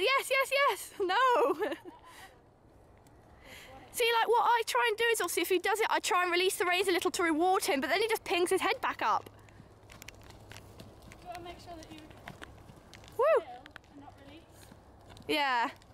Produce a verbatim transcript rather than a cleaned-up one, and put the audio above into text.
yes, yes, yes. No. See, like what I try and do is also if he does it, I try and release the reins a little to reward him, but then he just pings his head back up. You've got to make sure that you Woo. still and not release. Yeah.